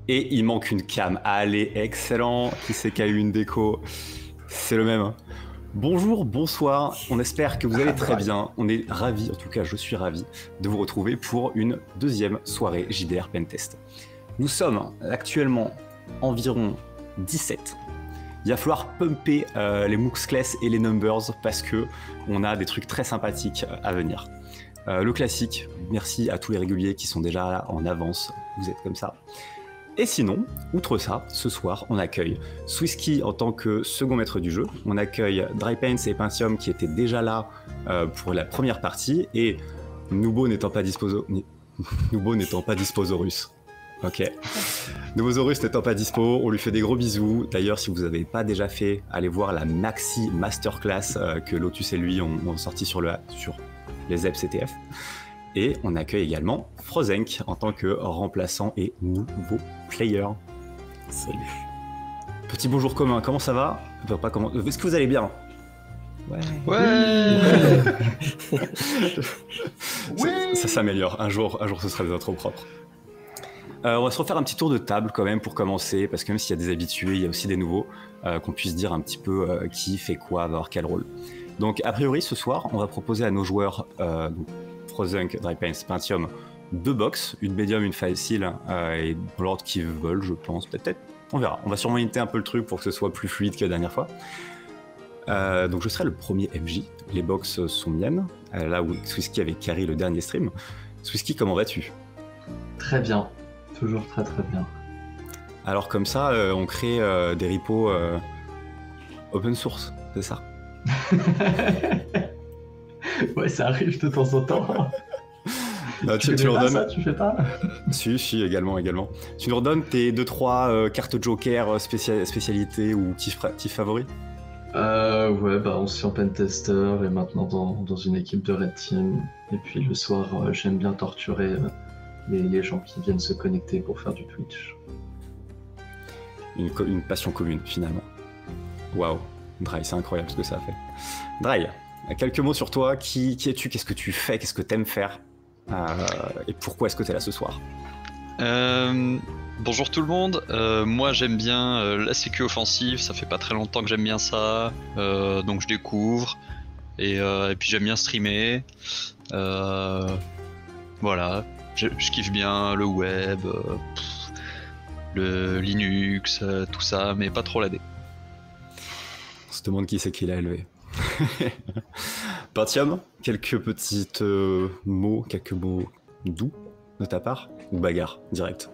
Et il manque une cam. Allez, excellent. Qui c'est qui a eu une déco? C'est le même. Bonjour, bonsoir. On espère que vous allez très bien. On est ravis, en tout cas je suis ravi, de vous retrouver pour une deuxième soirée JDR Pentest. Nous sommes actuellement environ 17. Il va falloir pumper les Mooksclass et les Numbers parce que on a des trucs très sympathiques à venir. Le classique, merci à tous les réguliers qui sont déjà là en avance, vous êtes comme ça. Et sinon, outre ça, ce soir, on accueille Swisky en tant que second maître du jeu. On accueille Drypens et Pentium qui étaient déjà là pour la première partie. Et Nubo n'étant pas Disposaurus. Ok. Nubosaurus n'étant pas dispo, on lui fait des gros bisous. D'ailleurs, si vous n'avez pas déjà fait, allez voir la maxi masterclass que Lotus et lui ont sorti sur les ZEP CTF. Et on accueille également Frozenk en tant que remplaçant et nouveau player. Salut. Petit bonjour commun, comment ça va? Pas comment... Est-ce que vous allez bien? Ouais. Ça s'améliore, un jour ce sera des intros propres. On va se refaire un petit tour de table quand même pour commencer, parce que même s'il y a des habitués, il y a aussi des nouveaux, qu'on puisse dire un petit peu qui fait quoi, va avoir quel rôle. Donc a priori ce soir, on va proposer à nos joueurs Frozenk, Drypens, Pentium, 2 box, une médium, une facile, et pour l'ordre qu'ils veulent, je pense, peut-être, on verra. On va sûrement éviter un peu le truc pour que ce soit plus fluide que la dernière fois. Donc je serai le premier MJ, les box sont miennes, là où Swisky avait carry le dernier stream. Swisky, comment vas-tu? Très bien, toujours très très bien. Alors comme ça, on crée des repos open source, c'est ça? Ouais, ça arrive de temps en temps. Tu leur donnes ça, tu fais pas? Si, également. Tu nous redonnes tes 2-3 cartes joker spécialités ou tif favoris? Ouais, ancien pentester et maintenant dans une équipe de Red Team. Et puis le soir, j'aime bien torturer les gens qui viennent se connecter pour faire du Twitch. Une passion commune, finalement. Waouh, Dry, c'est incroyable ce que ça a fait. Dry, quelques mots sur toi. Qui es-tu? Qu'est-ce que tu fais? Qu'est-ce que t'aimes faire? Et pourquoi est-ce que t'es là ce soir? Bonjour tout le monde, moi j'aime bien la sécu offensive, ça fait pas très longtemps que j'aime bien ça, donc je découvre, et puis j'aime bien streamer, voilà, je kiffe bien le web, le Linux, tout ça, mais pas trop l'AD. On se demande qui c'est qui l'a élevé. Pentium, quelques mots doux de ta part, ou bagarre, direct?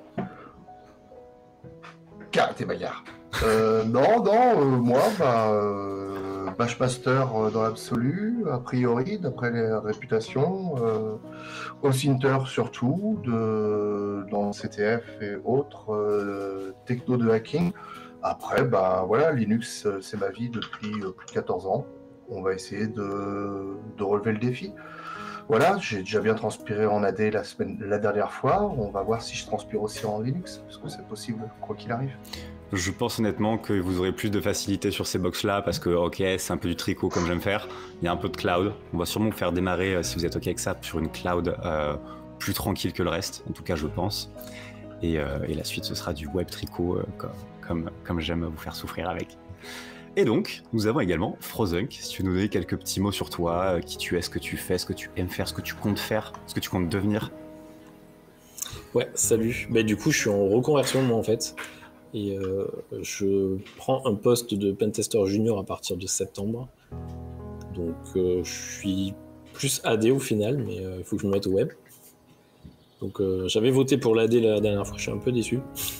Karaté bagarre. Moi, Bashmaster dans l'absolu, a priori, d'après les réputations, Osinter surtout, dans CTF et autres, techno de hacking. Après, voilà, Linux, c'est ma vie depuis plus de 14 ans. On va essayer de relever le défi. Voilà, j'ai déjà bien transpiré en AD la dernière fois. On va voir si je transpire aussi en Linux, parce que c'est possible, quoi qu'il arrive. Je pense honnêtement que vous aurez plus de facilité sur ces box-là, parce que, ok, c'est un peu du tricot comme j'aime faire. Il y a un peu de cloud. On va sûrement vous faire démarrer, si vous êtes ok avec ça, sur une cloud plus tranquille que le reste, en tout cas je pense. Et la suite, ce sera du web tricot, comme j'aime vous faire souffrir avec. Et donc, nous avons également Frozenk, si tu veux nous donner quelques petits mots sur toi, qui tu es, ce que tu fais, ce que tu aimes faire, ce que tu comptes faire, ce que tu comptes devenir. Ouais, salut. Du coup, je suis en reconversion, moi, en fait. Et je prends un poste de pentester junior à partir de septembre. Donc, je suis plus AD au final, mais il faut que je me mette au web. Donc, j'avais voté pour l'AD la dernière fois, je suis un peu déçu.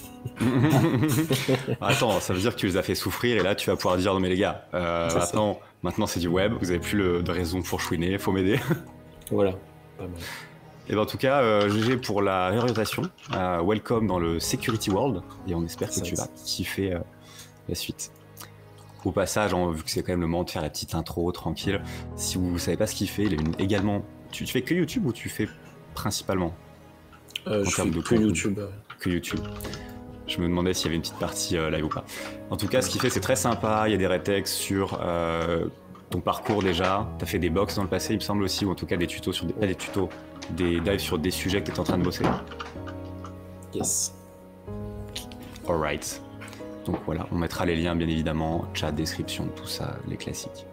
Attends, ça veut dire que tu les as fait souffrir et là tu vas pouvoir dire non mais les gars, maintenant c'est du web, vous avez plus de raison pour chouiner, faut m'aider. Voilà, pas mal. Et en tout cas, GG pour la réorientation, welcome dans le Security World et on espère que tu vas kiffer la suite. Au passage, vu que c'est quand même le moment de faire la petite intro tranquille, si vous savez pas ce qu'il fait, il est également... Tu fais que YouTube ou tu fais principalement je fais que YouTube. Que YouTube. Je me demandais s'il y avait une petite partie live ou pas. En tout cas, ce qu'il fait, c'est très sympa. Il y a des rétex sur ton parcours déjà. Tu as fait des box dans le passé, il me semble aussi, ou en tout cas des tutos sur des dives sur des sujets que tu es en train de bosser. Yes. Alright. Donc voilà, on mettra les liens bien évidemment, chat, description, tout ça, les classiques.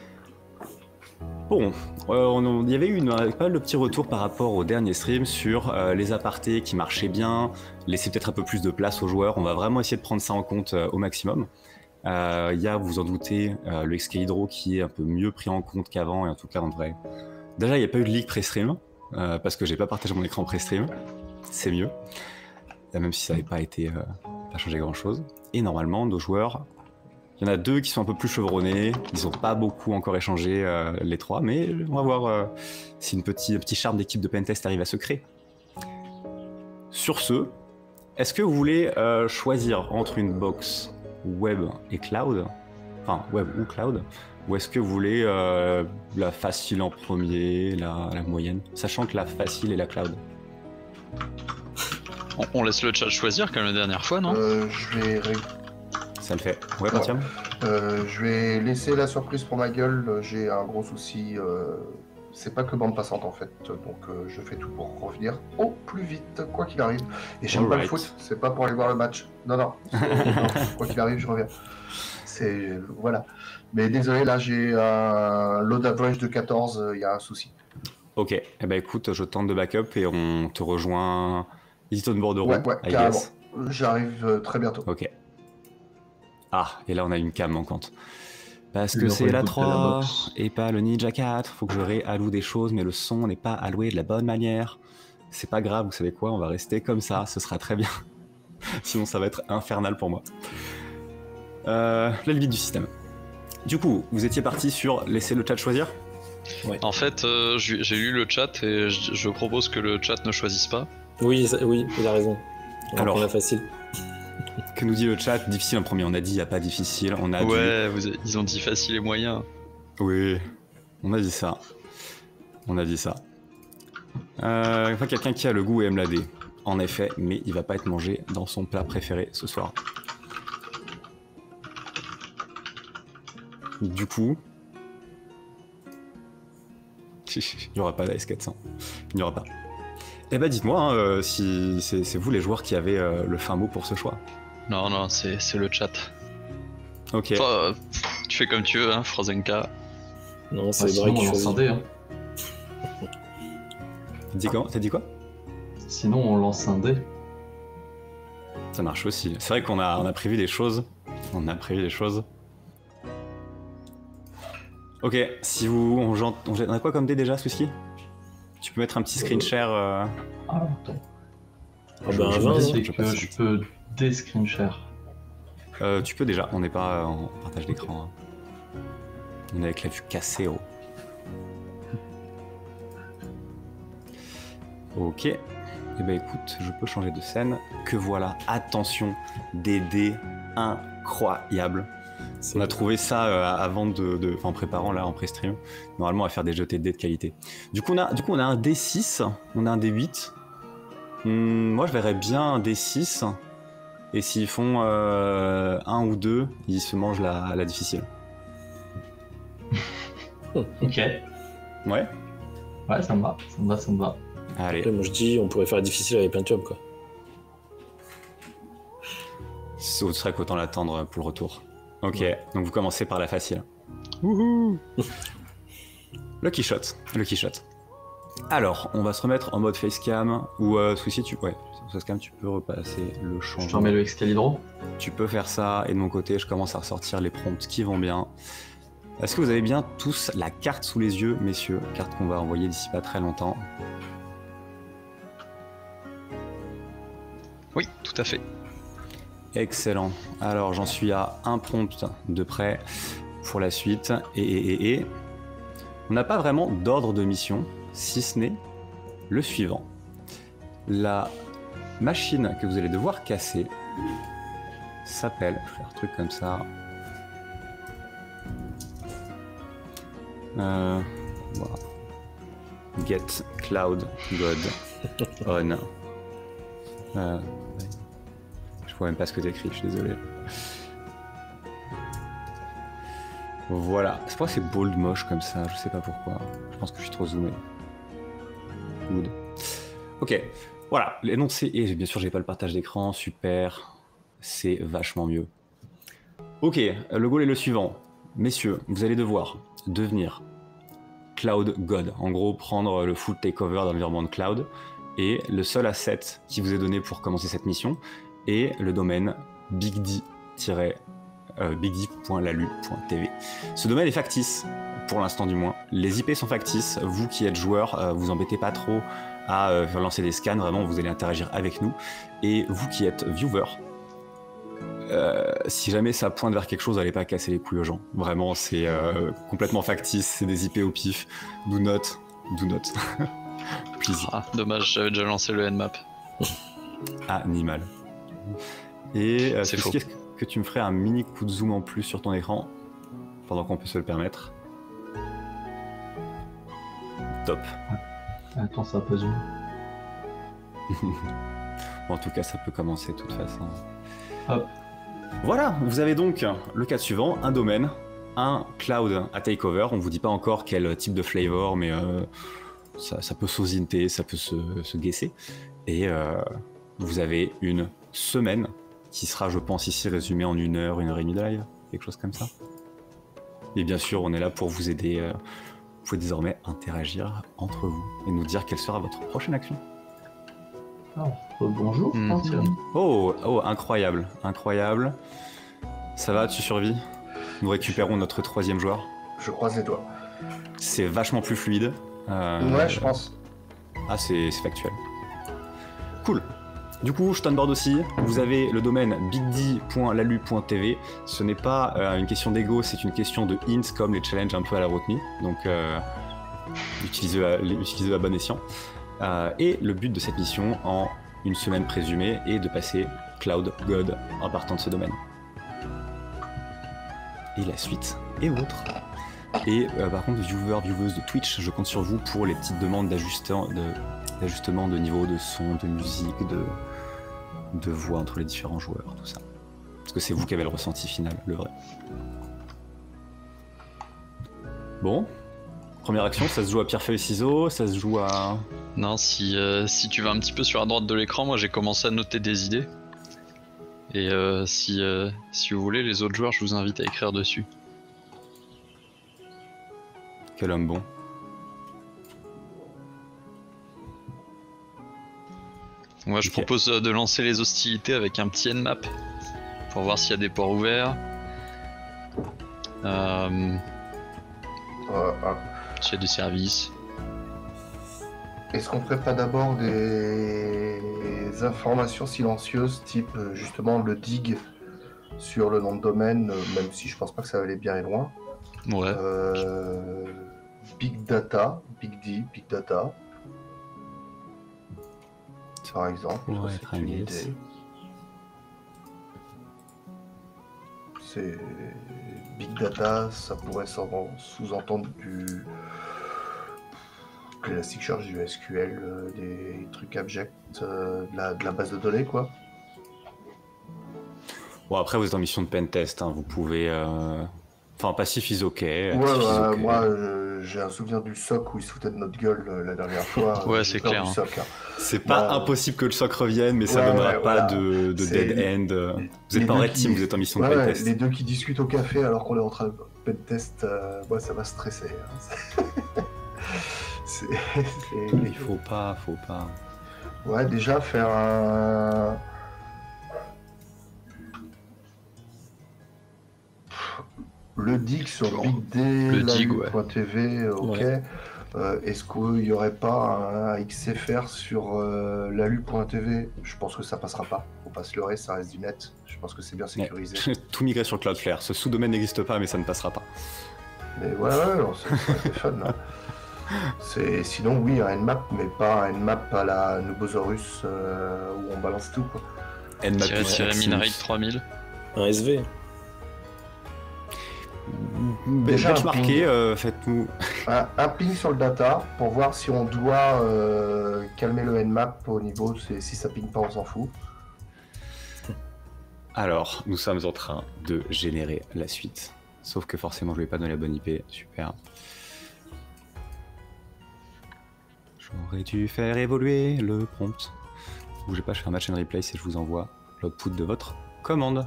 Bon, il y avait eu pas mal de petits retours par rapport au dernier stream sur les apartés qui marchaient bien, laisser peut-être un peu plus de place aux joueurs. On va vraiment essayer de prendre ça en compte au maximum. Il y a, vous vous en doutez, le XK-Hydro qui est un peu mieux pris en compte qu'avant, et en tout cas en vrai. Déjà, il n'y a pas eu de leak pré-stream, parce que j'ai pas partagé mon écran pré-stream. C'est mieux. Même si ça n'avait pas été pas changé grand-chose. Et normalement, nos joueurs... Il y en a 2 qui sont un peu plus chevronnés, ils n'ont pas beaucoup encore échangé les 3, mais on va voir si un petit charme d'équipe de Pentest arrive à se créer. Sur ce, est-ce que vous voulez choisir entre une box web et cloud, enfin web ou cloud, ou est-ce que vous voulez la facile en premier, la moyenne, sachant que la facile est la cloud? On laisse le chat choisir comme la dernière fois, non? Je vais... Ça le fait. Ouais, Mathieu. Je vais laisser la surprise pour ma gueule. J'ai un gros souci. C'est pas que bande passante en fait. Donc je fais tout pour revenir au plus vite, quoi qu'il arrive. Et j'aime pas le foot. C'est pas pour aller voir le match. Non, non. Quoi qu'il arrive, je reviens. Voilà. Mais désolé, là j'ai un load average de 14. Il y a un souci. Ok. Eh ben écoute, je tente de backup et on te rejoint. Easton Bordeaux. Ouais, carrément. J'arrive très bientôt. Ok. Ah, et là on a une cam manquante. Parce que c'est la 3 et pas le Ninja 4. Faut que je réalloue des choses, mais le son n'est pas alloué de la bonne manière. C'est pas grave, vous savez quoi, on va rester comme ça, ce sera très bien. Sinon ça va être infernal pour moi. La limite du système. Du coup, vous étiez parti sur laisser le chat choisir? Ouais. En fait, j'ai lu le chat et je propose que le chat ne choisisse pas. Oui, il a raison. Alors, la facile. Que nous dit le chat? Difficile en premier, on a dit il n'y a pas difficile, on a ils ont dit facile et moyen. Oui, on a dit ça. On a dit ça. Enfin, quelqu'un qui a le goût et aime la D. En effet, mais il va pas être mangé dans son plat préféré ce soir. Du coup... il n'y aura pas d'AS400. Il n'y aura pas. Eh ben dites-moi hein, si c'est vous les joueurs qui avez le fin mot pour ce choix. Non, c'est le chat. Ok. Enfin, tu fais comme tu veux, hein, Frozenka. Non, c'est sinon, vrai on lance un dé. Hein. T'as dit quoi? Sinon, on lance un dé. Ça marche aussi. C'est vrai qu'on a prévu des choses. On a prévu des choses. Ok, si vous... On a quoi comme dé déjà, Suski? Tu peux mettre un petit screen share Ah, attends. Ah bah, un 20, je peux screen share. Tu peux déjà, on n'est pas en partage d'écran. Hein. On est avec la vue cassée. Oh. Ok. Eh ben écoute, je peux changer de scène. Que voilà, attention, des dés incroyables. On a trouvé ça avant en préparant là en pré-stream. Normalement, à faire des jetés de dés de qualité. Du coup, on a un D6, on a un D8. Moi, je verrais bien un D6. Et s'ils font 1 ou 2, ils se mangent la difficile. Ok. Ouais. Ouais, ça me va. Allez. Après, moi je dis, on pourrait faire difficile avec Pentium quoi. Ce serait qu'autant l'attendre pour le retour. Ok, donc vous commencez par la facile. Wouhou. Lucky shot. Alors, on va se remettre en mode facecam, ou celui-ci, facecam, tu peux repasser le changement. Je te remets le Excalibur. Tu peux faire ça, et de mon côté, je commence à ressortir les prompts qui vont bien. Est-ce que vous avez bien tous la carte sous les yeux, messieurs? Carte qu'on va envoyer d'ici pas très longtemps. Oui, tout à fait. Excellent. Alors, j'en suis à un prompt de près pour la suite. Et on n'a pas vraiment d'ordre de mission, si ce n'est le suivant. La machine que vous allez devoir casser s'appelle, je vais faire un truc comme ça. Voilà. Get Cloud God On. Je vois même pas ce que t'écris, je suis désolé. Voilà. Je crois que c'est bold moche comme ça, je sais pas pourquoi. Je pense que je suis trop zoomé. Good. Ok. Voilà, l'énoncé, et bien sûr j'ai pas le partage d'écran, super. c'est vachement mieux. Ok, le goal est le suivant. Messieurs, vous allez devoir devenir Cloud God. En gros, prendre le full takeover dans l'environnement de Cloud. Et le seul asset qui vous est donné pour commencer cette mission est le domaine bigd.lalu.tv. Ce domaine est factice, pour l'instant du moins. Les IP sont factices. Vous qui êtes joueur, vous embêtez pas trop à lancer des scans. Vraiment, vous allez interagir avec nous. Et vous qui êtes viewer, si jamais ça pointe vers quelque chose, n'allez pas casser les couilles aux gens. Vraiment, c'est complètement factice. C'est des IP au pif. Do not. Please. Ah, dommage, j'avais déjà lancé le Nmap. Animal. Et C'est faux. est-ce que tu me ferais un mini coup de zoom en plus sur ton écran pendant qu'on peut se le permettre? Top. Attends, ça pose une. Bon, en tout cas, ça peut commencer de toute façon. Hop. Voilà, vous avez donc le cas suivant, un domaine, un cloud à takeover. On vous dit pas encore quel type de flavor, mais ça peut s'osinter, ça peut se guesser. Et vous avez une semaine qui sera, je pense, ici résumée en 1 heure et demie de live, quelque chose comme ça. Et bien sûr, on est là pour vous aider. Vous pouvez désormais interagir entre vous et nous dire quelle sera votre prochaine action. Bonjour, Thierry. Oh, incroyable. Ça va, tu survis? Nous récupérons notre 3e joueur. Je croise les doigts. C'est vachement plus fluide. Ouais, je pense. Ah, c'est factuel. Cool. Du coup, je t'onboard aussi. Vous avez le domaine bigd.lalu.tv. Ce n'est pas une question d'ego, c'est une question de hints comme les challenges un peu à la Rotmi. Donc, utilisez-le à bon escient. Et le but de cette mission, en une semaine présumée, est de passer Cloud God en partant de ce domaine. Et la suite est vôtre. Et par contre, vieweuses de Twitch, je compte sur vous pour les petites demandes d'ajustement de niveau de son, de musique, de voix entre les différents joueurs, tout ça. Parce que c'est vous qui avez le ressenti final, le vrai. Bon. Première action, ça se joue à pierre-feuille-ciseaux, ça se joue à... Non, si tu vas un petit peu sur la droite de l'écran, moi j'ai commencé à noter des idées. Et si vous voulez, les autres joueurs, je vous invite à écrire dessus. Quel homme bon. Moi je propose de lancer les hostilités avec un petit Nmap pour voir s'il y a des ports ouverts. S'il y a des services. Est-ce qu'on ferait pas d'abord des informations silencieuses, type justement le dig sur le nom de domaine, même si je pense pas que ça va aller bien et loin. Ouais. Big Data, Big Data. Par exemple, Ouais, c'est une idée. C'est Big Data, ça pourrait sous-entendre du classique charge du SQL, des trucs abjects, de la base de données, quoi. Bon, après, vous êtes en mission de pentest, hein, vous pouvez... Enfin, passif is ok. Ouais, moi, j'ai un souvenir du SOC où ils se foutaient de notre gueule la dernière fois. Ouais, c'est clair. Du SOC, hein. C'est pas impossible que le SOC revienne, mais ça donnera pas de dead end. Vous êtes pas en red team, vous êtes en mission de pentest. Les deux qui discutent au café alors qu'on est en train de pentest, moi ça va stresser. Hein. Il faut pas. Ouais, déjà faire un... Le dig sur bigd.tv, ok. Ouais. Est-ce qu'il n'y aurait pas un XFR sur lalu.tv? Je pense que ça passera pas. Faut pas se leurrer, ça reste du net. Je pense que c'est bien sécurisé. Ouais. Tout migrer sur Cloudflare. Ce sous-domaine n'existe pas, mais ça ne passera pas. Mais ouais, c'est fun. Là. Sinon, oui, un Nmap, mais pas un Nmap à la Nubosaurus où on balance tout, quoi. Tirer Minrate 3000. Un SV. Déjà, benchmarké, faites-nous... un ping sur le data pour voir si on doit calmer le Nmap au niveau, si ça ping pas, on s'en fout. Alors, nous sommes en train de générer la suite. Sauf que forcément, je ne vais pas donner la bonne IP. Super. J'aurais dû faire évoluer le prompt. Bougez pas, je fais un match and replace et je vous envoie l'output de votre commande.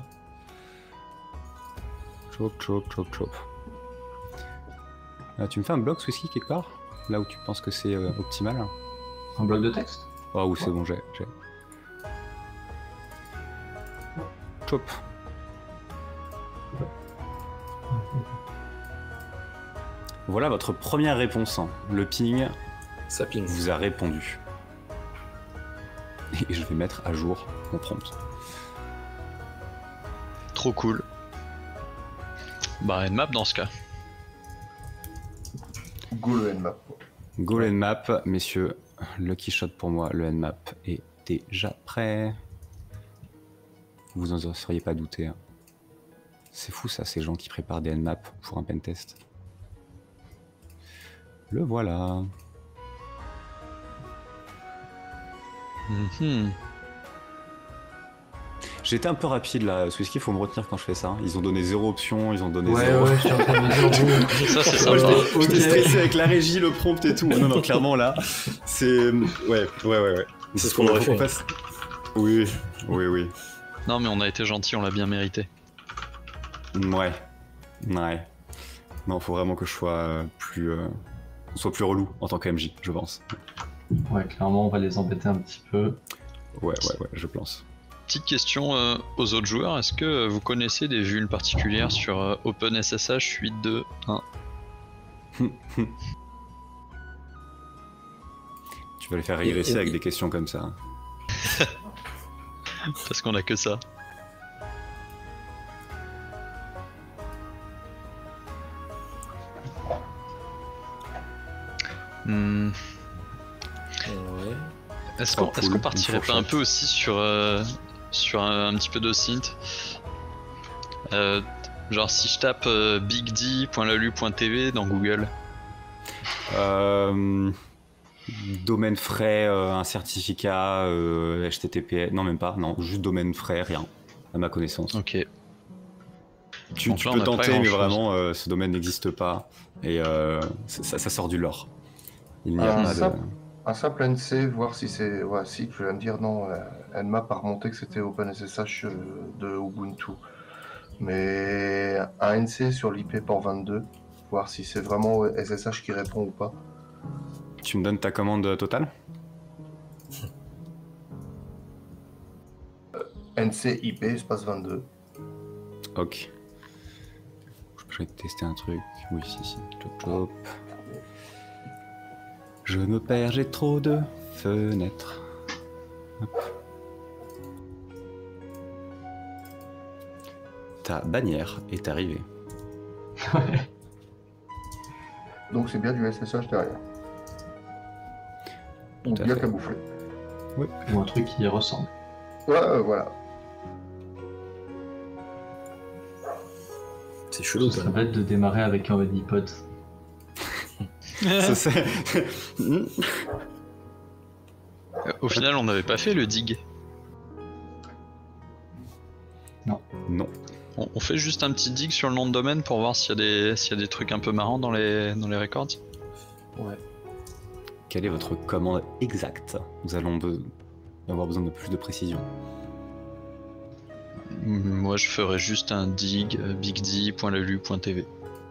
Chop, chop, chop, chop. Tu me fais un bloc Swisky quelque part? Là où tu penses que c'est optimal? Un bloc de texte? Oh oui, c'est bon, j'ai. Chop. Voilà votre première réponse. Le ping Ça ping. vous a répondu. Et je vais mettre à jour mon prompt. Trop cool. Bah, Nmap dans ce cas. Go le Nmap. Go le Nmap, messieurs. Lucky shot pour moi, le Nmap est déjà prêt. Vous n'en seriez pas douté. Hein. C'est fou ça, ces gens qui préparent des Nmap pour un pentest. Le voilà. J'ai été un peu rapide là, Swisky, faut me retenir quand je fais ça. Ils ont donné 0 option, ils ont donné 0. Ouais, je suis en train de me dire. Ça, c'est Moi, sympa. j'étais stressé avec la régie, le prompt et tout. Non, clairement là, c'est. Ouais. C'est ce qu'on aurait fait. Oui. Non, mais on a été gentil, on l'a bien mérité. Ouais. Non, faut vraiment que je sois plus. On soit plus relou en tant que MJ, je pense. Ouais, clairement, on va les embêter un petit peu. Ouais, je pense. Petite question aux autres joueurs, est-ce que vous connaissez des vulnes particulières sur OpenSSH 8.2.1? Tu vas les faire régresser avec des questions comme ça. Parce qu'on a que ça. Ouais. Est-ce Oh, qu'on cool, partirait une pas un fourchette. peu aussi sur un petit peu de synth? Genre si je tape bigd.lalu.tv dans Google. Domaine frais, un certificat, HTTP, non même pas, non, juste domaine frais, rien, à ma connaissance. Ok. Tu Donc là, on peux a pas tenter, mais grand-chose. vraiment, ce domaine n'existe pas, et ça sort du lore. Il n'y a Un pas simple, un simple NC, voir si c'est... Ouais, si, tu vas me dire, non, Nmap a remonté que c'était OpenSSH de Ubuntu. Mais un NC sur l'IP port 22, voir si c'est vraiment SSH qui répond ou pas. Tu me donnes ta commande totale? NC IP espace 22. Ok. Je vais tester un truc. Oui, si. Chop. Je me perds, j'ai trop de fenêtres. Hop. Ta bannière est arrivée. Ouais. Donc c'est bien du SSH derrière. Ou Tout à bien fait. camouflé. Ou un truc qui y ressemble. Ouais, voilà. C'est chelou Ce quand serait même. bête de démarrer avec un honeypot. Ça, c'est- Au final, on n'avait pas fait le dig. Non. On fait juste un petit dig sur le nom de domaine pour voir s'il y a des trucs un peu marrants dans les records. Ouais. Quelle est votre commande exacte? Nous allons avoir besoin de plus de précision. Moi, je ferais juste un dig bigd.lalu.tv.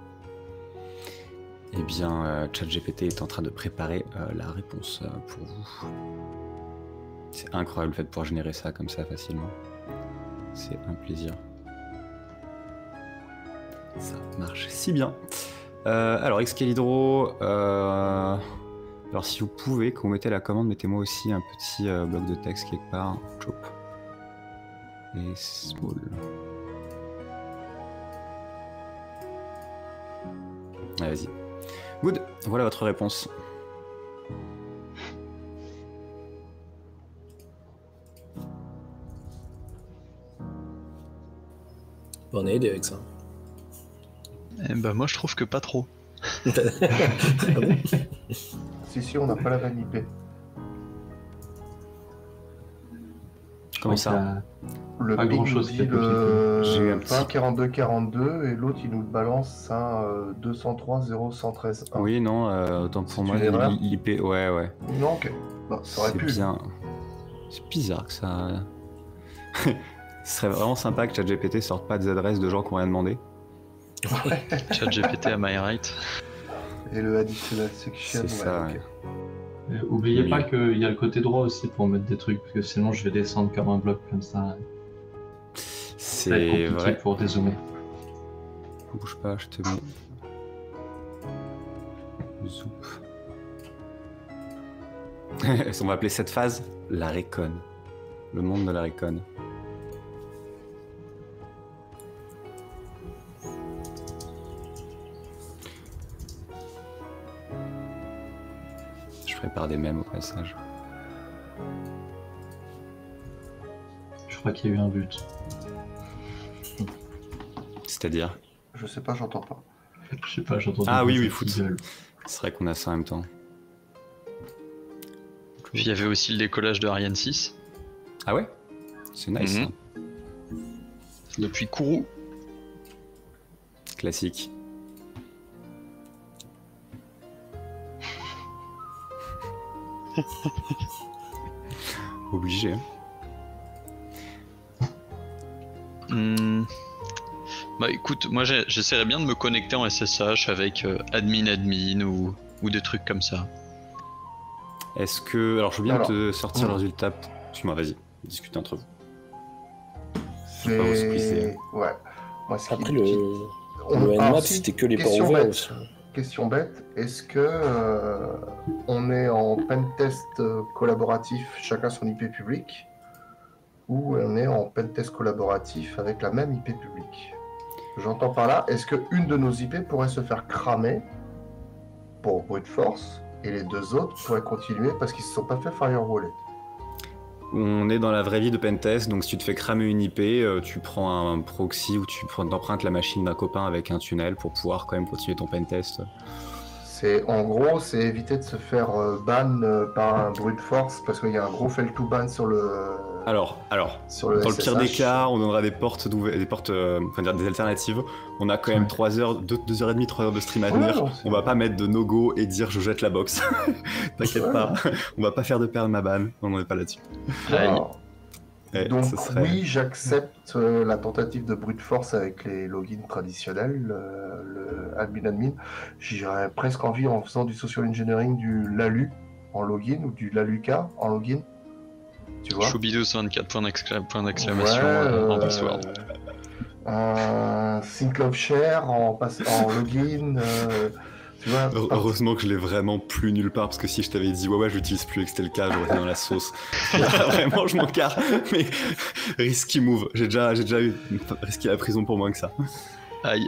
Eh bien, ChatGPT est en train de préparer la réponse pour vous. C'est incroyable le fait de pouvoir générer ça comme ça facilement. C'est un plaisir. Ça marche si bien. Alors, Excalidro, alors si vous pouvez, quand vous mettez la commande, mettez-moi aussi un petit bloc de texte quelque part. Chop. Et small. Allez, vas-y. Good, voilà votre réponse. On est aidé avec ça. Eh ben, moi, je trouve que pas trop. Si, on n'a pas la vanne IP. Comment ça? Le Pas ping grand-chose nous qui dit a copié. J'ai eu le un petit- 20 42 et l'autre il nous le balance un 203 0113 1. Oui, non, autant pour C'est moi, une erreur l'IP, ouais. Non, ok. Bah, ça aurait C'est pu. bien. C'est bizarre que ça. Ce serait vraiment sympa que ChatGPT sorte pas des adresses de gens qui ont rien demandé. ChatGPT à my right. Et le additional section, C'est ça, ok. ouais. Oubliez Oui. pas qu'il y a le côté droit aussi pour mettre des trucs, parce que sinon je vais descendre comme un bloc comme ça. Ça va être C'est compliqué vrai. pour dézoomer. Bouge pas, je te mets. Zoup. On va appeler cette phase la récon. Le monde de la récon. Je prépare des mèmes au passage. Je crois qu'il y a eu un but. C'est-à-dire. Je sais pas, j'entends pas. Je sais pas, j'entends. Ah des oui, voix foot. qui gueulent. C'est vrai qu'on a ça en même temps. Puis il y avait aussi le décollage de Ariane 6 Ah ouais? C'est nice. Mhm. Hein. depuis Kourou. Classique. Obligé. Hein. Bah écoute, moi j'essaierais bien de me connecter en SSH avec admin ou des trucs comme ça. Est-ce que. Alors, je veux bien Alors, te sortir le ouais. résultat. Excuse-moi, vas-y, discutez entre vous. vais pas vous squeezer. Ouais. Moi, ce qui- Après, qui- le alors, Nmap, si, c'était que les ports question ouverts bête. aussi. Question bête, est-ce que on est en pentest collaboratif, chacun son IP public, ou on est en pentest collaboratif avec la même IP publique? J'entends par là, est-ce qu'une de nos IP pourrait se faire cramer pour brute force, et les deux autres pourraient continuer parce qu'ils ne se sont pas fait firewaller? On est dans la vraie vie de pentest, donc si tu te fais cramer une IP, tu prends un proxy ou tu empruntes la machine d'un copain avec un tunnel pour pouvoir quand même continuer ton pentest. En gros, c'est éviter de se faire ban par un brute force parce qu'il y a un gros fail to ban sur le Alors, sur le dans le pire des SSH. cas, on donnera des portes, des alternatives. On a quand même 3 heures, 2h30, 3 heures de stream à Ouais, tenir. non, c'est- On va pas mettre de no-go et dire je jette la box. T'inquiète Ouais. pas, on va pas faire de permaban, on n'est pas là-dessus. Alors, Ouais, donc ce serait- oui, j'accepte la tentative de brute force avec les logins traditionnels, le admin. J'aurais presque envie en faisant du social engineering du LALU en login ou du LALUCA en login. Tu vois? Choubidous 24 points d'exclamation Ouais, en password. Un Think Love Share en login. Tu vois, Heureusement que je l'ai vraiment plus nulle part, parce que si je t'avais dit ouais je l'utilise plus et que c'était le cas, j'aurais été dans la sauce. Là, vraiment je m'en carre, mais risky move, j'ai déjà eu risqué la prison pour moins que ça. Aïe.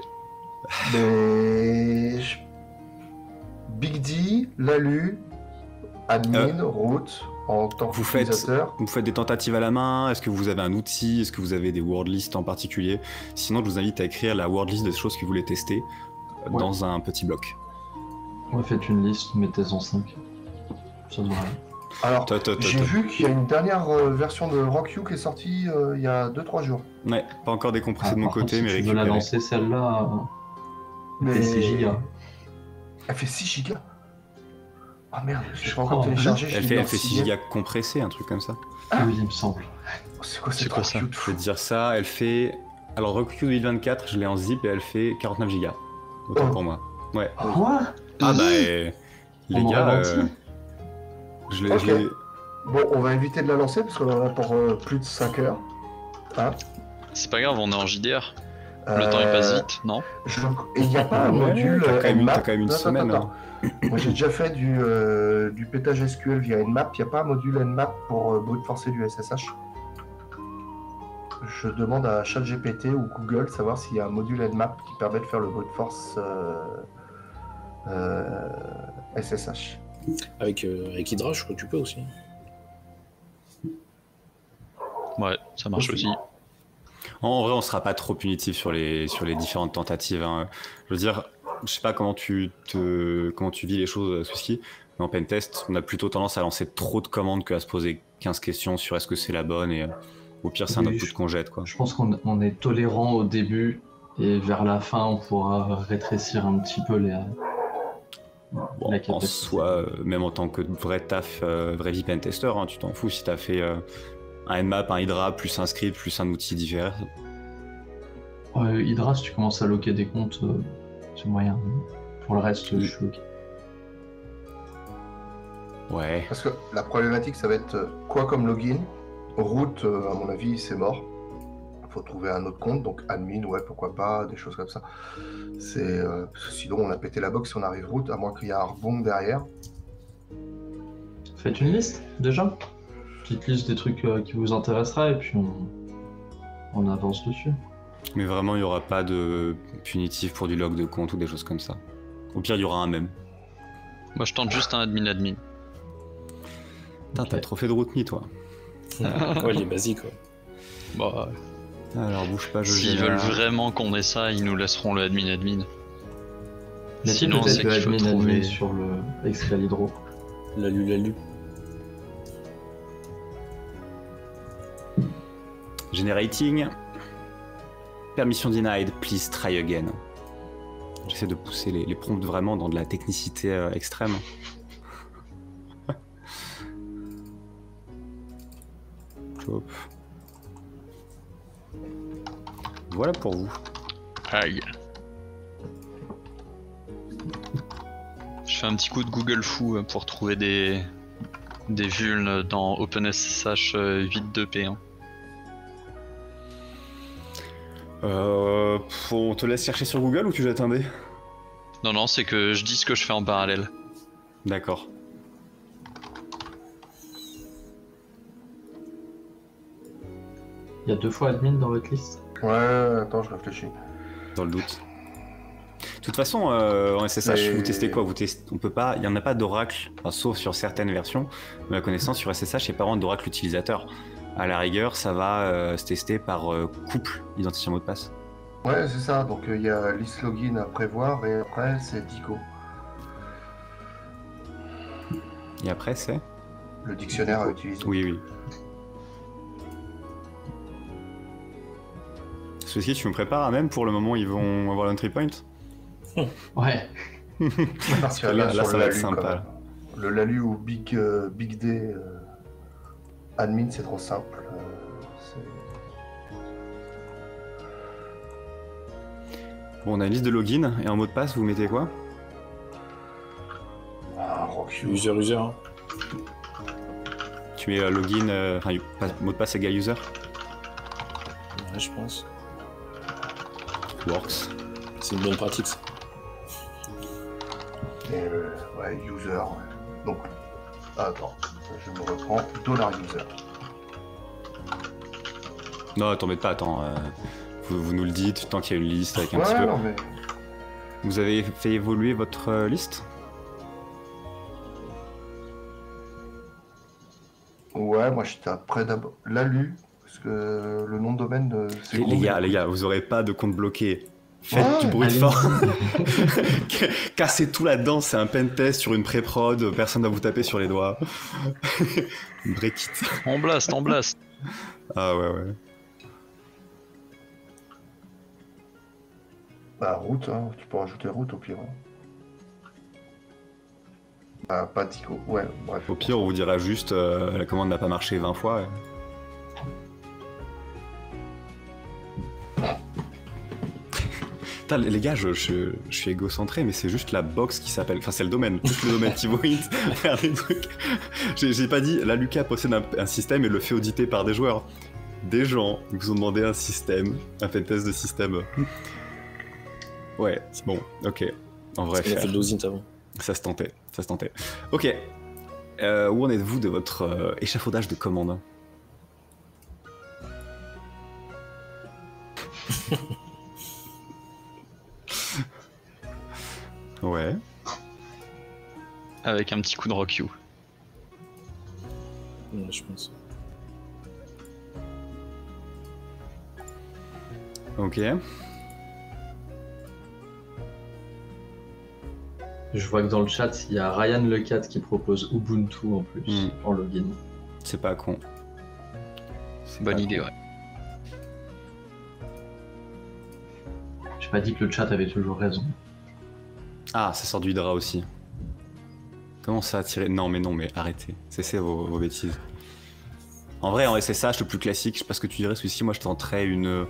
Mais Big D, LALU, admin, root, en tant Vous faites- qu'utilisateur. Vous faites des tentatives à la main, est-ce que vous avez un outil, est-ce que vous avez des word lists en particulier? Sinon je vous invite à écrire la word list des choses que vous voulez tester dans un petit bloc. Ouais, faites une liste, mettez-en 5. Ça devrait aller. Alors, Toi. j'ai vu qu'il y a une dernière version de RockU qui est sortie il y a 2-3 jours. Ouais, pas encore décompressé Ah, de mon par contre, côté, si mais tu veux la récupéré. lancer celle-là, Mais- elle fait 6 gigas. Elle fait 6 gigas. Ah merde, je Je vais encore crois. télécharger. Elle fait 6 gigas compressés, un truc comme ça. Oui, il me semble. C'est quoi C'est cette quoi ça? RockU de Je fou? vais te dire ça, elle fait... Alors RockU 2024, je l'ai en zip et elle fait 49 gigas. Autant Oh. pour moi. Ouais. Quoi? Ah bah, les On gars, m'aurait menti. je l'ai... Ok. je l'ai- Bon, on va éviter de la lancer parce qu'on en a pour plus de 5 heures. Hein? C'est pas grave, on est en JDR. Le temps il passe vite, non? Et il n'y a pas un Ouais, module T'as quand même Nmap. t'as quand même une Attends, semaine. attends. Moi j'ai déjà fait du pétage SQL via Nmap. Il n'y a pas un module Nmap pour brute forcer du SSH. Je demande à ChatGPT ou Google savoir s'il y a un module Nmap qui permet de faire le brute force SSH. Avec Hydra, je crois que tu peux aussi. Ouais, ça marche aussi. En vrai, on sera pas trop punitif sur les différentes tentatives. Hein. Je veux dire, je sais pas comment tu vis les choses, Suski, mais en pentest, on a plutôt tendance à lancer trop de commandes qu'à se poser 15 questions sur est-ce que c'est la bonne et au pire, c'est un Oui, output qu'on jette, quoi. Je pense qu'on est tolérant au début et vers la fin, on pourra rétrécir un petit peu les. Bon, La en capacité. soi, même en tant que vrai taf, vraie vie pentester, hein, tu t'en fous si t'as fait Un Nmap, un Hydra, plus un script, plus un outil différent. Hydra, si tu commences à loquer des comptes, c'est moyen. Pour le reste, je suis ok. Ouais. Parce que la problématique, ça va être quoi comme login? Root, à mon avis, c'est mort. Il faut trouver un autre compte, donc admin, ouais, pourquoi pas, des choses comme ça. Parce que sinon, on a pété la box si on arrive root, à moins qu'il y ait un rebond derrière. Faites une liste, déjà. Petite liste des trucs qui vous intéressera, et puis on avance dessus. Mais vraiment, il n'y aura pas de punitif pour du log de compte ou des choses comme ça. Au pire, il y aura un même. Moi, je tente juste un admin. Putain, t'as trop fait de route toi. Ouais, les basiques, quoi. Bah, Alors, bouge pas, je s'ils génère. veulent vraiment qu'on ait ça, ils nous laisseront le admin. Y a-t-il Sinon, peut-être c'est le qu'il faut admin trouver. sur le Excel Hydro? Lalu. Generating. Permission denied, please try again. J'essaie de pousser les prompts vraiment dans de la technicité extrême. Hop. Voilà pour vous. Aïe. Je fais un petit coup de Google fou pour trouver des vulnes dans OpenSSH 8.2p1. On te laisse chercher sur Google ou tu jettes un dé? Non, c'est que je dis ce que je fais en parallèle. D'accord. Il y a 2 fois admin dans votre liste? Ouais, attends, je réfléchis. Dans le doute. De toute façon, en SSH, Mais- vous testez quoi? On peut pas, il n'y en a pas d'oracle, enfin, sauf sur certaines versions. De ma connaissance, sur SSH, il n'y a pas vraiment d'oracle utilisateur. À la rigueur, ça va se tester par couple identifiant mot de passe. Ouais, c'est ça. Donc, il y a list login à prévoir et après, c'est Dico, Et après, c'est? le dictionnaire à utiliser. Oui. Ceci, tu me prépares à même pour le moment où ils vont avoir l'entry point? Ouais. On partira Là, bien ça sur le va être Lalu, sympa. quand même. Le Lalu ou Big D admin, c'est trop simple. Bon, on a une liste de login et en mot de passe, vous mettez quoi? Rock User. Hein. Tu mets login, enfin, mot de passe égale user? Ouais, je pense. Works. C'est une bonne pratique, ça. Et, ouais, user. Ouais. Donc, attends, je me reprends. $user. Non, t'embête pas, attends. Vous nous le dites tant qu'il y a une liste avec un petit Ouais, peu. non, mais. Vous avez fait évoluer votre liste? Ouais, moi j'étais après d'abord. Lalu, parce que le nom de domaine, c'est Les gros, mais- gars, vous aurez pas de compte bloqué. Faites Ouais, du bruit allez-y. fort. Cassez tout là-dedans, c'est un pen test sur une pré-prod, personne va vous taper sur les doigts. Break it. En blast. Ah ouais. Bah, route, hein, tu peux rajouter route au pire. Hein. Bah, pas Dico, ouais, bref. Au pire, on vous dira juste la commande n'a pas marché 20 fois. Ouais. Putain, les gars, je suis égocentré, mais c'est juste la box qui s'appelle. Enfin, c'est le domaine, juste le domaine qui vous hint faire des trucs. J'ai pas dit, la Lucas possède un système et le fait auditer par des joueurs. Des gens qui vous ont demandé un système, un pen test de système. Ouais, c'est bon, ok. En vrai, Il a fait de l'osint avant. ça se tentait. Ok. Où en êtes-vous de votre échafaudage de commande? Ouais. Avec un petit coup de rock you. Ouais, je pense. Ok. Je vois que dans le chat, il y a Ryan Lecat qui propose Ubuntu en plus, en login. C'est pas con. C'est Bonne pas idée, con. ouais. J'ai pas dit que le chat avait toujours raison. Ah, ça sort du Hydra aussi. Comment ça a tiré? Non, mais arrêtez. Cessez vos bêtises. En vrai, en SSH, le plus classique, je sais pas ce que tu dirais, celui-ci, moi je tenterais une...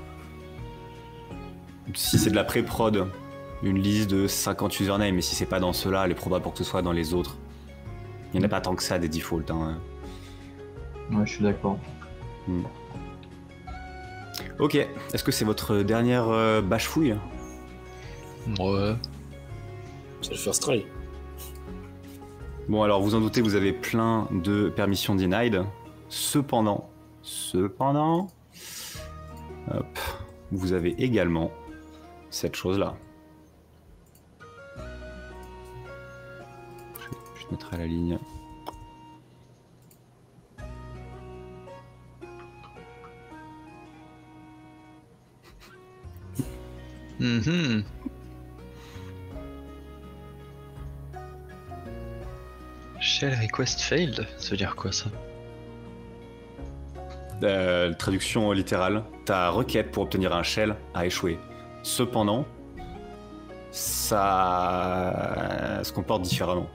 Si c'est de la pré-prod, une liste de 50 usernames, mais si c'est pas dans ceux-là, il est probable pour que ce soit dans les autres. Il n'y en a pas tant que ça des defaults. Hein. Ouais, je suis d'accord. Ok, est-ce que c'est votre dernière bâche-fouille? Ouais. C'est le first try. Bon, alors vous en doutez, vous avez plein de permissions denied. Cependant, hop, vous avez également cette chose-là. Je mettrai la ligne. Mhm. Shell request failed, ça veut dire quoi ça? Traduction littérale, ta requête pour obtenir un shell a échoué. Cependant, ça se comporte différemment.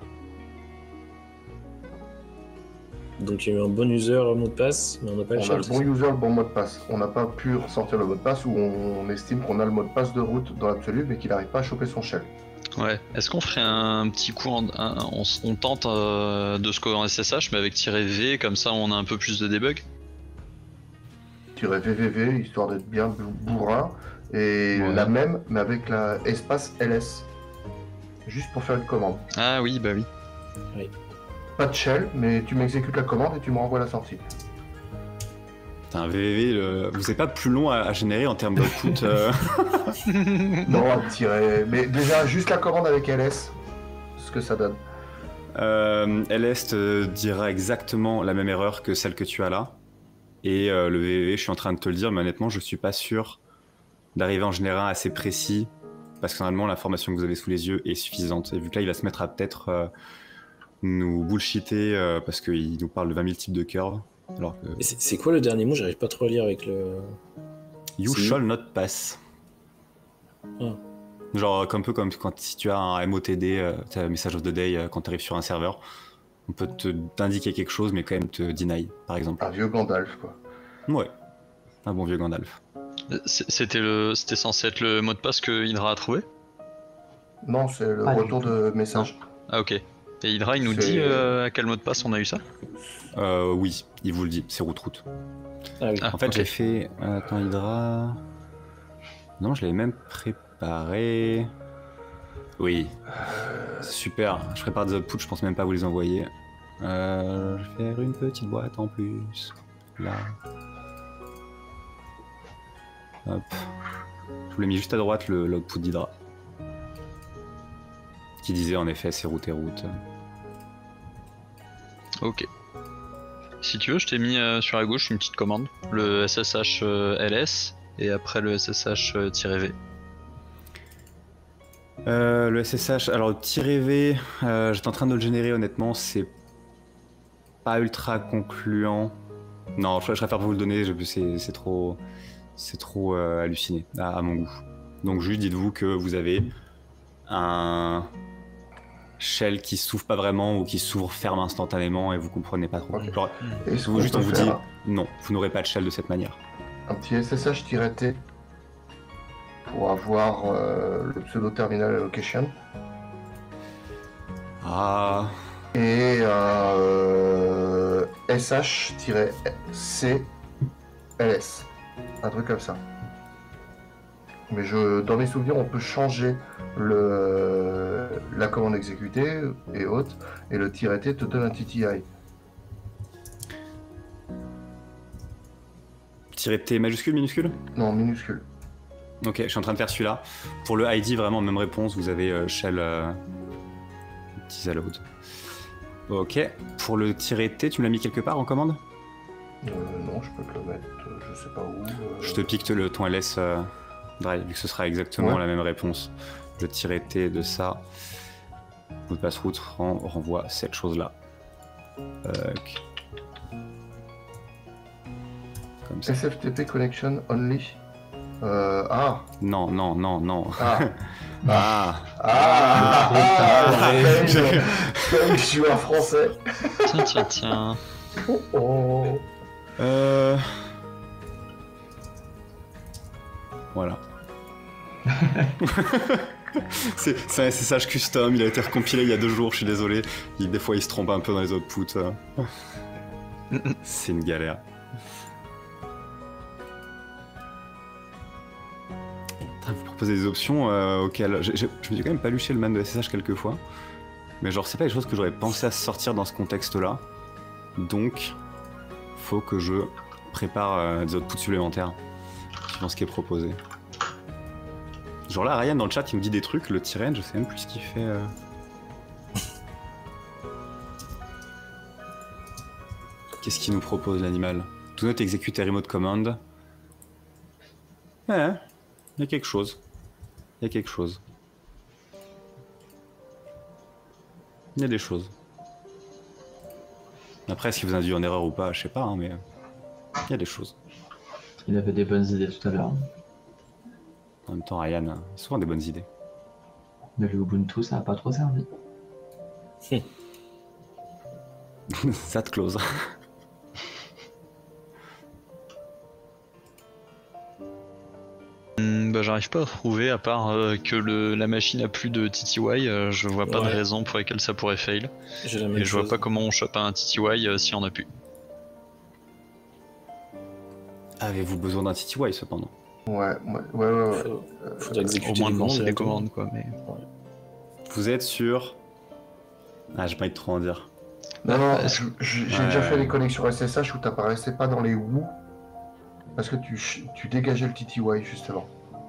Donc il y a eu un bon user mot de passe, mais on n'a pas le On a shell. le bon user, le bon mot de passe. On n'a pas pu ressortir le mot de passe ou on estime qu'on a le mot de passe de route dans l'absolu, mais qu'il n'arrive pas à choper son shell. Ouais, est-ce qu'on ferait un petit coup, on tente de score en SSH, mais avec -V, comme ça on a un peu plus de debug? -VVV, histoire d'être bien bourrin, et Ouais. la même, mais avec la espace LS. Juste pour faire une commande. Ah oui, bah oui. Pas de shell, mais tu m'exécutes la commande et tu me renvoies la sortie. Putain, VVV, vous n'êtes pas plus long à générer en termes d'output. Non, à tirer. Mais déjà, juste la commande avec LS, ce que ça donne. LS te dira exactement la même erreur que celle que tu as là. Et le VVV, je suis en train de te le dire, mais honnêtement, je suis pas sûr d'arriver en générer un assez précis. Parce que normalement, l'information que vous avez sous les yeux est suffisante. Et vu que là, il va se mettre à peut-être nous bullshiter parce qu'il nous parle de 20 000 types de curves. Alors que Et c'est quoi le dernier mot? J'arrive pas trop à lire avec le. you C'est- shall not pass. Ah. Genre un peu comme quand si tu as un MOTD, tu as un message of the day quand tu arrives sur un serveur. On peut t'indiquer quelque chose mais quand même te deny, par exemple. Un vieux Gandalf, quoi. Ouais, un bon vieux Gandalf. C'était censé être le mot de passe que Hydra a trouvé? Non, c'est le Pas du retour tout. de message. Ah ok. Et Hydra il nous C'est- dit à quel mot de passe on a eu ça? Oui, il vous le dit, c'est route. Ah oui. Ah, En fait, ok. j'ai fait. Attends, Hydra. Non, je l'avais même préparé. Oui. Super. Je prépare des outputs, je pense même pas vous les envoyer. Je vais faire une petite boîte en plus. Là. Hop. Je vous l'ai mis juste à droite l'output d'Hydra. Qui disait en effet c'est route et route. Ok. Si tu veux, je t'ai mis sur la gauche une petite commande, le SSH LS et après le SSH-V. Le SSH, alors -V, j'étais en train de le générer honnêtement, c'est pas ultra concluant. Non, je préfère pas vous le donner, c'est trop halluciné à mon goût. Donc juste dites-vous que vous avez un shell qui s'ouvre pas vraiment ou qui s'ouvre ferme instantanément et vous comprenez pas trop. Ok. Genre, Est-ce vous, qu'on juste on peut vous dit faire non, vous n'aurez pas de shell de cette manière. un petit SSH-T pour avoir le pseudo-terminal allocation Ah, et SH-CLS, un truc comme ça. Mais dans mes souvenirs, on peut changer la commande exécutée et autres, et le -T te donne un TTI. -T majuscule, minuscule? Non, minuscule. Ok, je suis en train de faire celui-là. Pour le ID, vraiment, même réponse, vous avez shell Tizaload. Ok, pour le -T, tu me l'as mis quelque part en commande? Non, je peux te le mettre, je sais pas où. Je te pique ton LS drive, vu que ce sera exactement Ouais. la même réponse. Le -T de ça, mot de passe route renvoie cette chose-là. Comme ça. SFTP connection only. Ah. Non, non, non, non. Ah. Ah, Je suis un français. Tiens. Oh. C'est un SSH custom, il a été recompilé il y a 2 jours, je suis désolé. Des fois il se trompe un peu dans les outputs. C'est une galère. Vous proposez des options auxquelles... Je me suis quand même pas luché le man de SSH quelques fois. Mais genre, c'est pas des choses que j'aurais pensé à sortir dans ce contexte-là. Donc, faut que je prépare des outputs supplémentaires suivant ce qui est proposé. Genre là, Ryan dans le chat, il me dit des trucs, le Tyrene, je sais même plus ce qu'il fait. Qu'est-ce qu'il nous propose, l'animal? Do not execute a remote command. Ouais, il y a quelque chose. Il y a quelque chose. Il y a des choses. Après, est-ce qu'il vous a induit en erreur ou pas, je sais pas, hein, mais il y a des choses. Il avait des bonnes idées tout à l'heure. En même temps, Ryan a souvent des bonnes idées. Mais le Ubuntu, ça a pas trop servi. Ça te close. Bah, j'arrive pas à trouver, à part que la machine a plus de TTY, je vois pas de raison pour laquelle ça pourrait fail. J'ai la même Et je vois chose. pas comment on chope un TTY si on a plus. Avez-vous besoin d'un TTY cependant? Ouais. Faudrait exécuter Au moins les de lancer des commandes. commandes, quoi. Mais... Vous êtes sûr? Ah, j'ai pas envie de trop en dire. Non, j'ai déjà fait Ouais. les connexions SSH où t'apparaissais pas dans les WU parce que tu dégageais le TTY justement.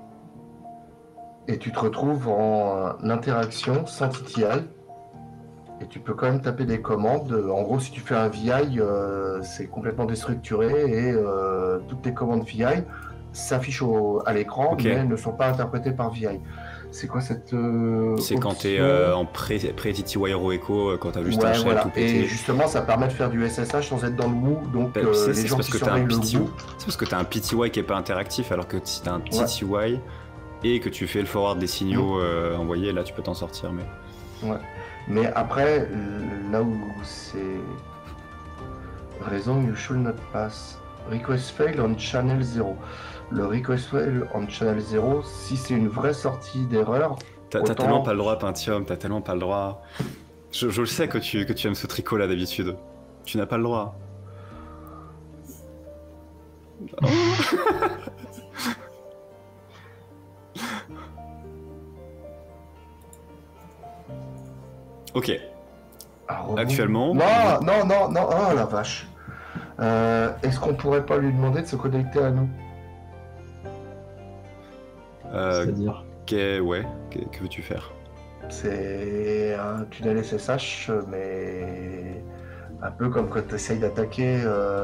Et tu te retrouves en interaction sans TTY et tu peux quand même taper des commandes. En gros, si tu fais un VI, c'est complètement déstructuré et toutes les commandes VI s'affichent à l'écran Ok. mais ne sont pas interprétées par VI. C'est quoi cette C'est quand t'es option en pré-TTY Raw Echo, quand t'as juste un Ouais, shell voilà. tout Et pété. justement, ça permet de faire du SSH sans être dans le WU. Donc, Bah, c'est les gens parce qui que t'as un surveillent le PTY. WU, C'est parce que t'as un PTY qui est pas interactif, alors que si t'as un TTY et que tu fais le forward des signaux envoyés, là tu peux t'en sortir. Mais mais après, là où c'est raison, you should not pass. Request fail on channel 0. Le request fail on channel 0, si c'est une vraie sortie d'erreur, t'as autant- tellement pas le droit, Pentium, t'as tellement pas le droit. Je le sais que tu aimes ce tricot là d'habitude. Tu n'as pas le droit. Ok. Actuellement- Non, oh la vache. Est-ce qu'on pourrait pas lui demander de se connecter à nous? C'est-à-dire Ouais, que veux-tu faire? C'est un tunnel SSH, mais un peu comme quand tu essayes d'attaquer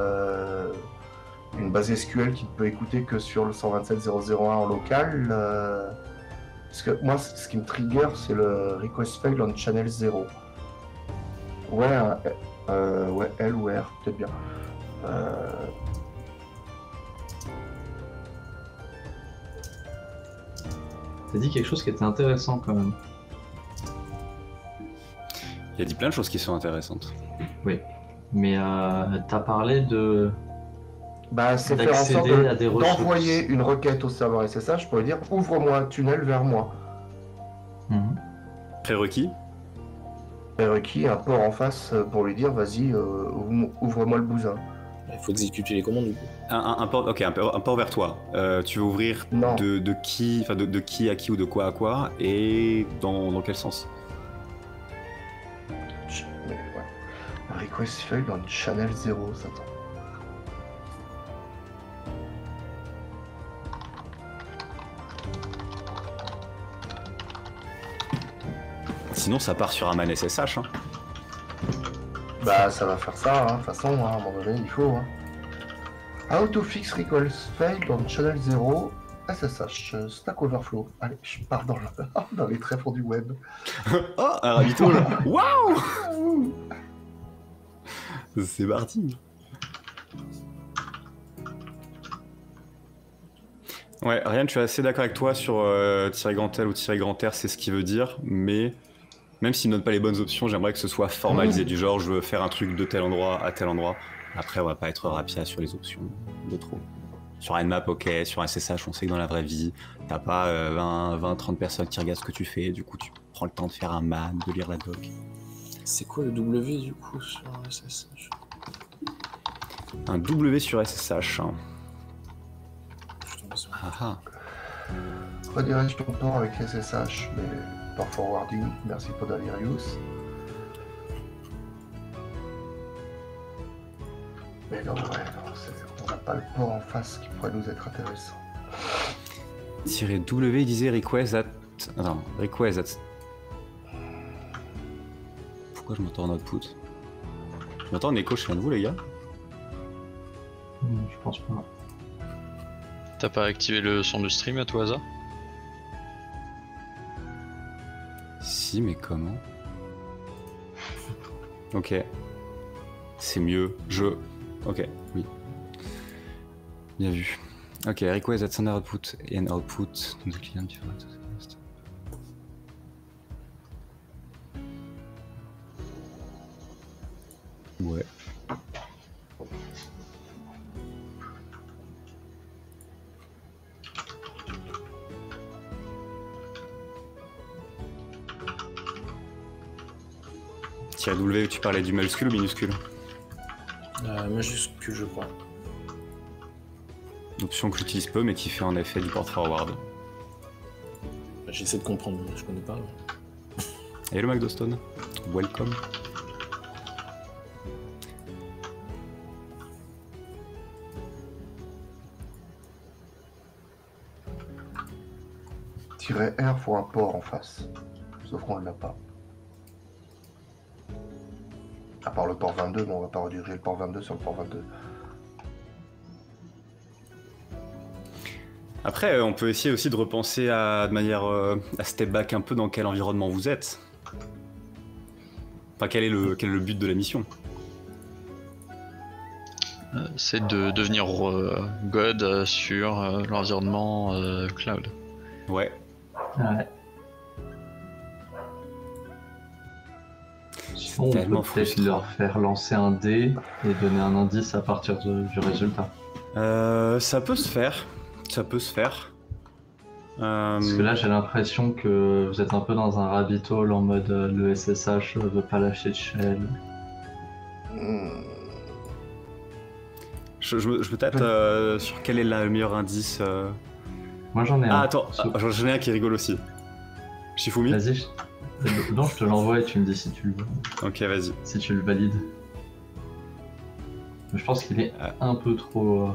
une base SQL qui ne peut écouter que sur le 127.0.0.1 en local. Parce que moi, ce qui me trigger, c'est le request fail on channel 0. Ouais, ouais, L ou R, peut-être bien. T'as dit quelque chose qui était intéressant quand même. Il a dit plein de choses qui sont intéressantes. Mais t'as parlé de Bah, c'est faire en sorte d'accéder à des ressources. d'envoyer une requête au serveur SSH pour lui dire ouvre-moi un tunnel vers moi. Mhm. Prérequis? Requis un port en face pour lui dire vas-y, ouvre-moi le bousin. Il faut exécuter les commandes du coup. Un port, ok, un port vers toi. Tu veux ouvrir Non. de qui, enfin de qui à qui ou de quoi à quoi, et dans quel sens? Mais ouais. Request fail on channel 0, ça attend. Sinon, ça part sur un man SSH. Hein. Bah ça va faire ça, hein. De toute façon, hein, à un moment donné, il faut. Hein. How to fix request fail on channel 0 SSH Stack Overflow. Allez, je pars dans les tréfonds du web. Oh, un ravito là. Waouh! C'est parti. Ouais, Ryan, je suis assez d'accord avec toi sur tirer grand L ou tirer grand R, c'est ce qu'il veut dire, mais même s'il ne donne pas les bonnes options, j'aimerais que ce soit formalisé, du genre je veux faire un truc de tel endroit à tel endroit. Après, on va pas être rapide sur les options de trop. Sur Nmap, ok, sur SSH, on sait que dans la vraie vie, t'as pas 20-30 personnes qui regardent ce que tu fais, du coup tu prends le temps de faire un man, de lire la doc. C'est quoi le W du coup sur SSH? Un W sur SSH. Je tombe sur- Ah ah. Redirige ton temps avec SSH, mais par forwarding. Merci Podalirius. Mais non, ouais, non, on n'a pas le port en face qui pourrait nous être intéressant. -W, il disait request at... Attends, request at... Pourquoi je m'entends en output? Je m'entends en écho chez un de vous, les gars? Je pense pas. T'as pas activé le son du stream à tout hasard? Si, mais comment? Ok. C'est mieux. Ok, oui. Bien vu. Ok, request at sender output and output. Donc, the client different. Ouais. -W, tu parlais du majuscule ou minuscule? Majuscule, je crois. Option que j'utilise peu mais qui fait en effet du port forward. J'essaie de comprendre, je connais pas. Mais... Hello McDoston, welcome. -R faut un port en face. Sauf qu'on ne l'a pas. À part le port 22, mais on va pas rediriger le port 22 sur le port 22. Après, on peut essayer aussi de repenser de manière à step back un peu dans quel environnement vous êtes. Enfin, quel est le but de la mission? C'est de devenir God sur l'environnement cloud. Ouais. Ouais. Sinon, on peut tellement peut-être frustrant. leur faire lancer un dé et donner un indice à partir du résultat. Ça peut se faire. Ça peut se faire. Parce que là, j'ai l'impression que vous êtes un peu dans un rabbit hole en mode le SSH veut pas lâcher de shell. Je me tâte sur quel est le meilleur indice. Moi, j'en ai un. Ah, attends, j'en ai un qui rigole aussi. Shifumi? Vas-y. Non, je te l'envoie et tu me dis si tu Ok, vas-y. si tu le valides. Mais je pense qu'il est un peu trop.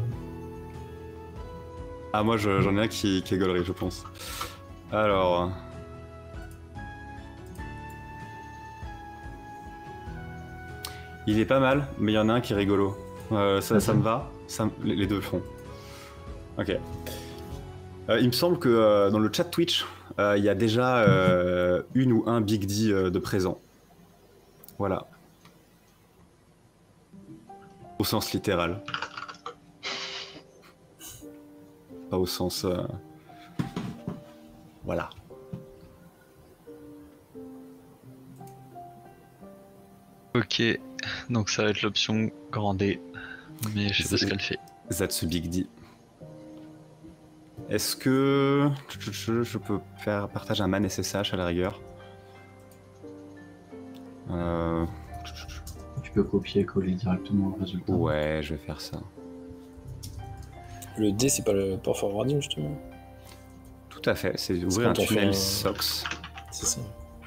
Ah, moi j'en ai un qui rigolerait, je pense. Alors. Il est pas mal, mais il y en a un qui est rigolo. Ça me va. Les deux font. Ok. Il me semble que dans le chat Twitch, il y a déjà une ou un Big D de présent. Voilà. Au sens littéral. Pas au sens... Voilà. Ok, donc ça va être l'option grand D, mais je sais pas ce qu'elle fait. That's a Big D. Est-ce que je peux faire partager un man SSH à la rigueur? Tu peux copier-coller directement le résultat. Ouais, je vais faire ça. Le D, c'est pas le port forwarding, justement? Tout à fait, c'est ouvrir un quand on fait tunnel un- SOX. C'est ça.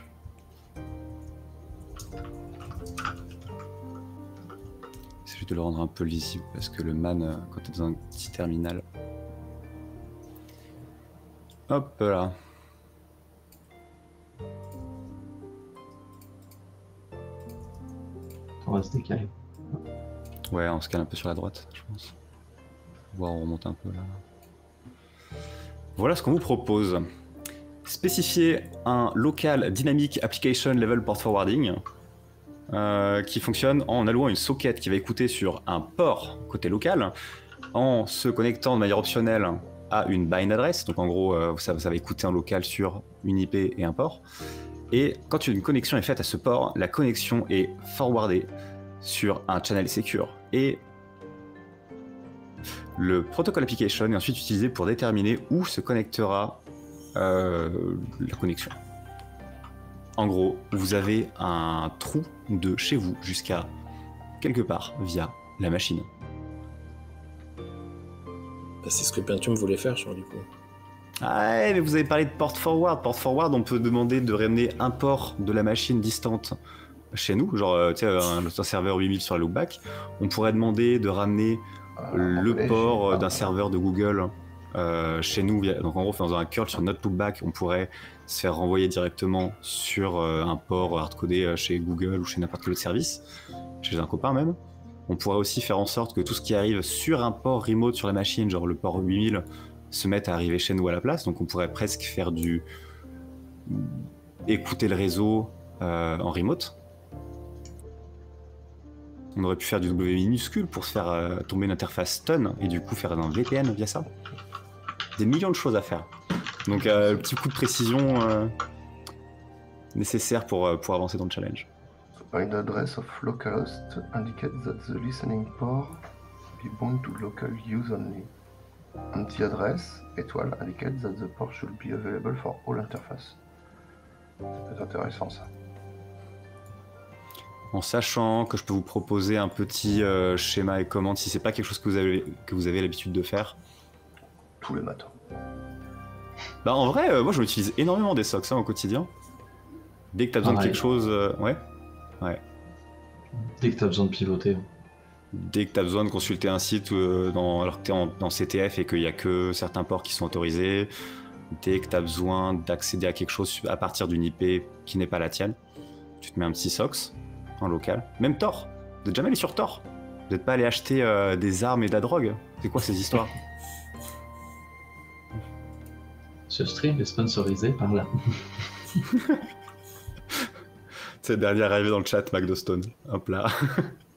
C'est juste de le rendre un peu lisible parce que le man, quand t'es dans un petit terminal. Hop là. On va se décaler. Ouais, on se cale un peu sur la droite, je pense. Voir, on remonte un peu là. Voilà ce qu'on vous propose. Spécifier un local dynamic application level port forwarding qui fonctionne en allouant une socket qui va écouter sur un port côté local en se connectant de manière optionnelle à une bind address. Donc en gros, ça va écouter en local sur une IP et un port. Et quand une connexion est faite à ce port, la connexion est forwardée sur un channel secure. Et le protocol application est ensuite utilisé pour déterminer où se connectera la connexion. En gros, vous avez un trou de chez vous jusqu'à quelque part via la machine. Bah, c'est ce que Pentium voulait faire, je crois, du coup. Ah, mais vous avez parlé de port forward. Port forward, on peut demander de ramener un port de la machine distante chez nous, genre un serveur 8000 sur la loopback. On pourrait demander de ramener le port d'un serveur de Google chez nous. Donc en gros, dans un curl sur notre loopback, on pourrait se faire renvoyer directement sur un port hardcodé chez Google ou chez n'importe quel autre service, chez un copain même. On pourrait aussi faire en sorte que tout ce qui arrive sur un port remote sur la machine, genre le port 8000, se mette à arriver chez nous à la place. Donc on pourrait presque faire écouter le réseau en remote. On aurait pu faire du W minuscule pour se faire tomber une interface stun et du coup faire un VPN via ça. Des millions de choses à faire. Donc petit coup de précision nécessaire pour avancer dans le challenge. By the address of localhost indicates that the listening port be bound to local use only. And the address, étoile, indicates that the port should be available for all interfaces. C'est intéressant ça. En sachant que je peux vous proposer un petit schéma et commande si c'est pas quelque chose que vous avez l'habitude de faire. Tous les matins. Bah en vrai, moi je utilise énormément des SOCs au quotidien. Dès que t'as besoin de quelque chose, ouais. Dès que t'as besoin de pivoter. Dès que t'as besoin de consulter un site alors que t'es dans CTF et qu'il y a que certains ports qui sont autorisés. Dès que t'as besoin d'accéder à quelque chose à partir d'une IP qui n'est pas la tienne, tu te mets un petit SOCs en local. Même Tor. Vous êtes jamais allé sur Tor? Vous n'êtes pas allé acheter des armes et de la drogue? C'est quoi ces histoires? Ce stream est sponsorisé par là. C'est le dernier arrivé dans le chat, McDostone. Hop là.